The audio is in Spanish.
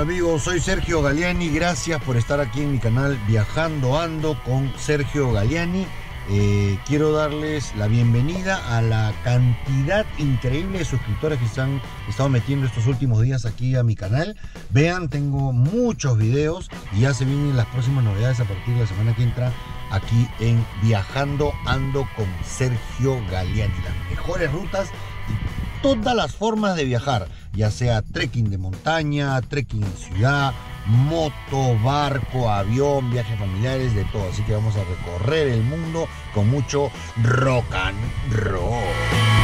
Hola amigos, soy Sergio Galiani, gracias por estar aquí en mi canal Viajando Ando con Sergio Galiani. Quiero darles la bienvenida a la cantidad increíble de suscriptores que se han estado metiendo estos últimos días aquí a mi canal. Vean, tengo muchos videos y ya se vienen las próximas novedades a partir de la semana que entra aquí en Viajando Ando con Sergio Galiani. Las mejores rutas y todas las formas de viajar, ya sea trekking de montaña, trekking en ciudad, moto, barco, avión, viajes familiares, de todo. Así que vamos a recorrer el mundo con mucho rock and roll.